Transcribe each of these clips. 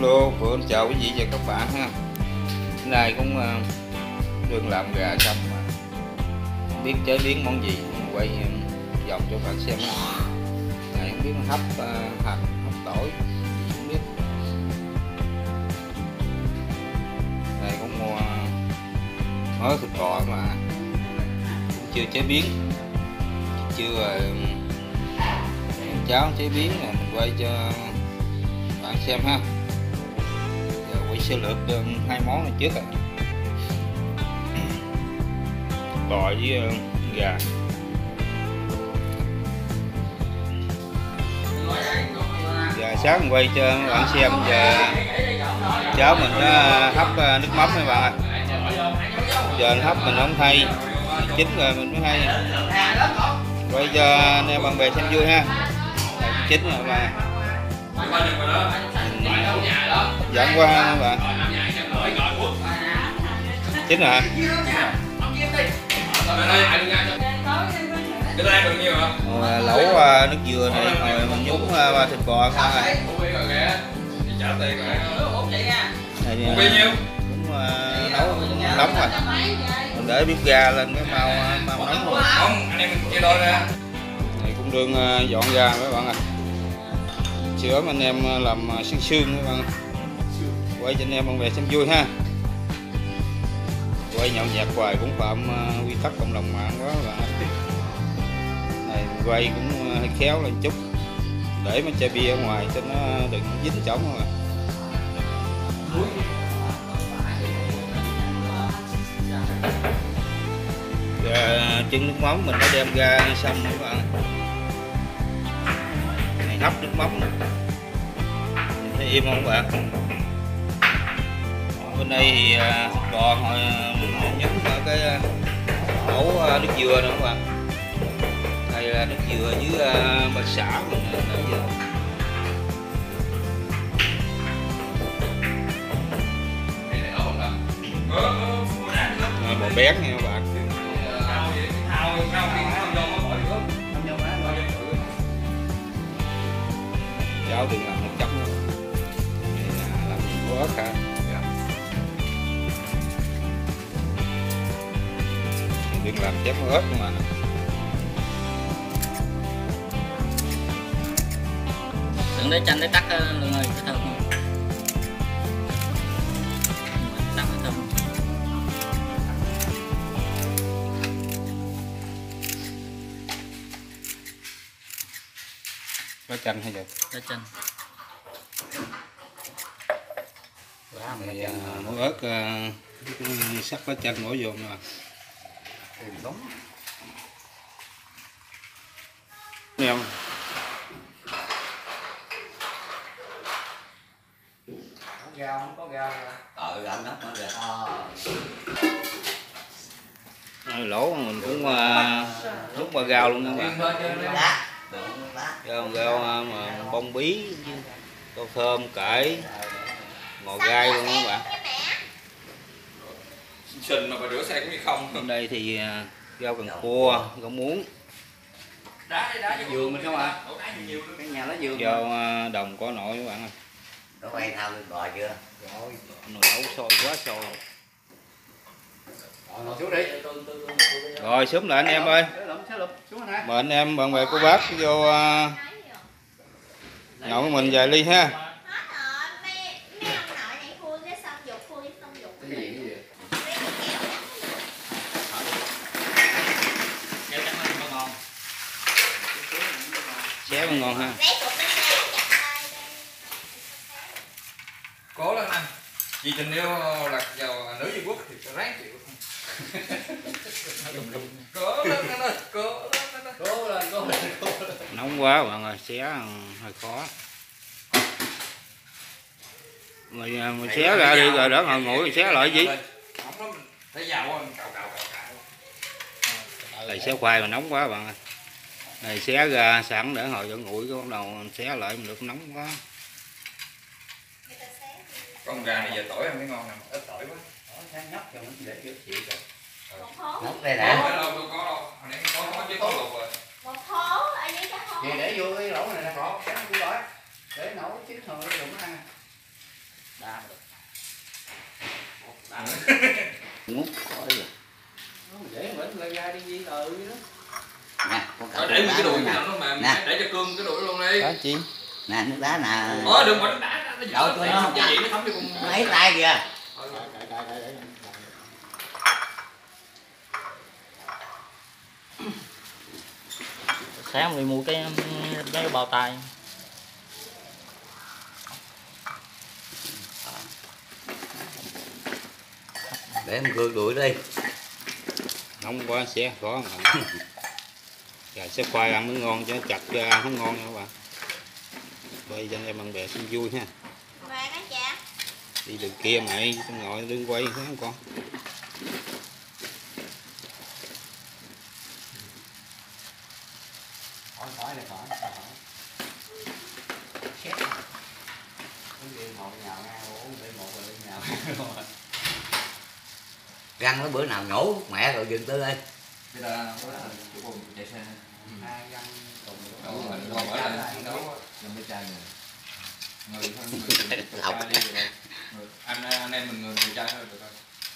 Hello, Phượng chào quý vị và các bạn ha. Hôm nay cũng đương làm gà xong mà không biết chế biến món gì, quay vòng cho bạn xem. Này không biết hấp hành, hấp tỏi gì không biết. Này cũng mua mới thịt bò mà cũng chưa chế biến, chưa cháo chế biến này, mình quay cho bạn xem ha. Giờ quay sơ lược hai món này trước rồi. Bò với gà. Giờ sáng mình quay cho bạn xem giờ cháo mình nó hấp nước mắm các bạn ơi. Giờ hấp mình không hay, chín rồi mình mới hay. Quay cho anh em bạn bè xem vui ha. Chín rồi mà dẫn qua các bạn. Chín rồi hả? Lẩu nước dừa này rồi mình nhúng thịt bò các bạn ơi. Cũng nấu nóng rồi. Mình để bếp ga lên cái mau nóng rồi. Này cũng đương dọn ra các bạn ơi. Sữa anh em làm xương xương các bạn. Quay cho anh em bạn bè xem vui ha. Quay nhậu nhẹt hoài cũng phạm quy tắc cộng đồng mạng quá các bạn. Này quay cũng hơi khéo lên chút để mấy chai bia ở ngoài cho nó đừng dính chổng mà. Trứng nước mắm mình đã đem ra xong các bạn. Này hấp nước mắm này. Thấy im không các bạn? Bên đây thì thịt bò hồi nhúng vào cái ổ nước dừa nữa các bạn. Đây là nước dừa với bà xả mình nãy giờ. Bò bén nha các bạn. Cháo đừng làm nước chấm nữa. Làm gì có ớt cả. Đừng làm chém ớt mà. Đừng để chanh để tắt luôn ơi, cái thơm không? Tắt cái thơm. Có chanh hay vậy? Có chanh. Thì muỗng ớt sắc lá chanh bỏ vô nè. Đúng. Nè. Rau không có rau anh hấp nữa kìa. Lỗ mình cũng rút qua rau luôn các bạn. Rau mà bông bí, rau thơm, cải, ngò gai luôn các bạn. Sình mà bà rửa xe cũng như không. Bên đây thì rau cần cua, rau muống. Vườn mình không ạ? Cái nhà nó vườn. Rau đồng có nổi các bạn ơi. Nó quay thao lên bò chưa? Rồi. Nồi nấu sôi quá sôi. Rồi xuống đi. Rồi xuống lại anh em ơi. Mời anh em bạn bè cô bác vô nhậu với mình vài ly ha. Xé mà ngon ha. Cố lên anh. Vì tình yêu lạc vào nữ Trung Quốc thì phải ráng chịu. Cố lên anh ơi, cố lên. Nóng quá bạn ơi, xé hơi khó. Mình xé ra đi rồi đỡ ngồi nguội xé lại gì? Nóng lắm, thấy dầu anh cào. Này xé khoai mà nóng quá bạn ơi. Này xé ra sẵn để hồi cho nguội cái bắt đầu xé lại mình được nóng quá. Con gà này giờ tỏi ăn mới ngon nè, ít tỏi quá. Nhóc cho nó để vô chịu rồi. Một đây nè. Đâu có đâu, hồi nãy có chứ có luộc rồi. một hố ở dưới cái hố. Thì để vô cái lỗ này nè, có cái cũng đói. Để nấu chín thôi đừng có ăn. Ngút khỏi rồi. Để mình lên ra đi gì đó. Nè, con cậu Để cái đùi nè. nó mềm, Nè. để cho cương cái đùi luôn đi. Đó chi? Nè, nước đá nè. Đừng mà nó đá nó Đâu, tôi nó- vậy nó thấm vô con. Lấy tay kìa. Sáng đi mua cái bao tay. Để em gương đuổi đi. Nóng quá sẽ khó mà. Dạ sẽ khoai ăn mới ngon chứ chặt cho ăn không ngon nha các bạn. Quay cho anh em bạn bè xem vui ha. Về đó cha. Đi đường kia mày, trong ngồi đứng quay thấy không con? Khỏi này khỏi. Xét. Uống đi một nhào nha, uống đi một rồi đi nhào. Găng nó bữa nào nhổ mẹ rồi dừng tư ơi. Bây giờ chủ cùng chạy xe. Hai găng cùng. Đâu mình còn ở lại đấu làm cái chai này. Người thân người chai đi rồi. Anh em mình người chai thôi được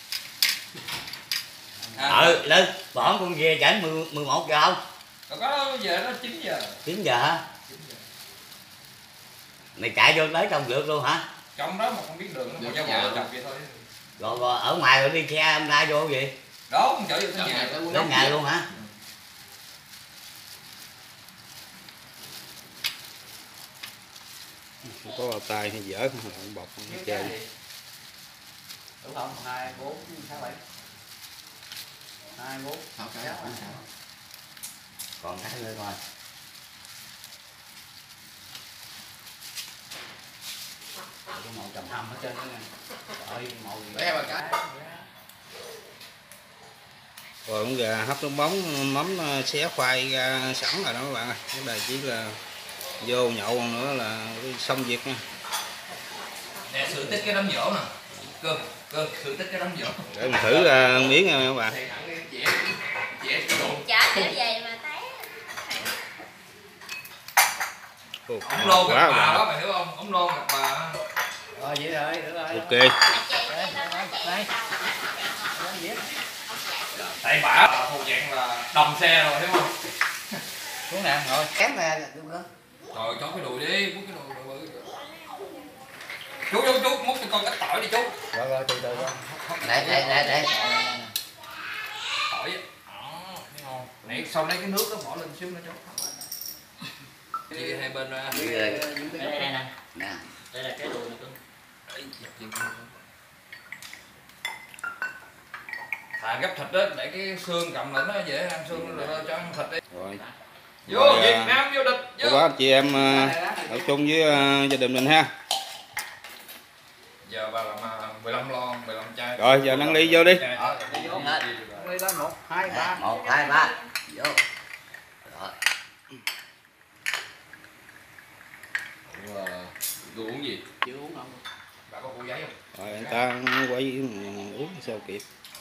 rồi. Lên, bỏ con về chảnh 11 giờ không? Có giờ nó 9 giờ. 9 giờ hả? Mày chạy vô tới trong lượt luôn hả? Trong đó mà không biết đường nó một nhà chọc vậy thôi. Rồi ở ngoài rồi đi xe em ra vô gì? Đó không chở vô tới nhà. Đến nhà luôn hả? Có bao tay hay dở không bọc không hết trơn. Đúng không? 2, 4, 6, 7. 2, 4, 6, 6. Còn cái nữa rồi. Cái màu trầm hầm hết trơn đó nè. Trời màu gì? Bé bà cái. Rồi cũng gà hấp nước mắm xé khoai ra sẵn rồi đó các bạn ơi. Cái này chỉ là vô nhậu nữa là xong việc nha. Nè sự tích cái đám giỗ nè. Cơ sự tích cái đám giỗ. Để mình thử miếng nha các bạn. Dễ đồ. Chở trở về mà té. Ông lô gặp bà đó mày hiểu không? Ông lô gặp bà. Rồi vậy rồi, được rồi. Ok. Tại bả thuộc dạng là đồng xe rồi hiểu không? Xuống nè, rồi. Kém nè. Rồi cho cái đùi đi, múc cái đùi bự. Chú múc cho con cái tỏi đi chú. Rồi từ từ con. Để. Tỏi á. Đó, nãy sau lấy cái nước đó bỏ lên xíu nữa chú. Chia hai bên ra. Đây nè. Nè. Đây là cái đùi này cưng. Thà gấp thịt đó để cái xương cầm lại nó dễ ăn xương nó cho ăn thịt đi. Rồi. Vô Rồi, Việt Nam vô địch. Cô bác chị em ở chung với gia đình mình ha. Giờ bà làm 15 lon, 15 chai. Rồi giờ nâng ly vô đi. Đi vô. Đi lên 1, 2, 3. 1, 2, 3. Vô. Rồi. Tôi uống gì? Chưa uống không? Bà có củ giấy không? Rồi anh ta quay uống sao kịp.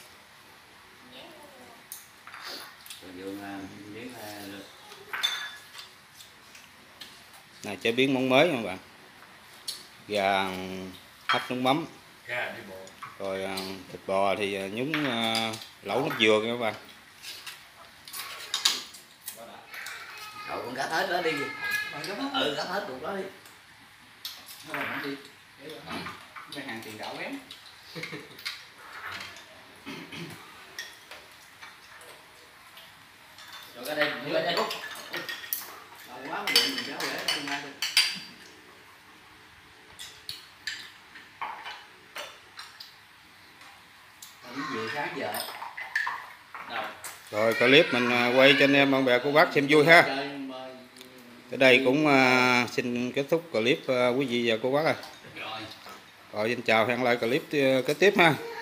Này chế biến món mới nha các bạn. Gà hấp nước mắm. Gà đi bộ. Rồi thịt bò thì nhúng lẩu nước dừa nha các bạn. Rồi con gắp hết đó đi. Gắp hết được đó đi. Cái hàng tiền gạo bén. Rồi cái đây, đưa đây. Lâu quá mà mình cháu để không ai được. Về sáng giờ. Rồi clip mình quay cho anh em bạn bè cô bác xem vui ha. Ở đây cũng xin kết thúc clip quý vị và cô bác ơi. Rồi xin chào, hẹn lại clip kế tiếp ha.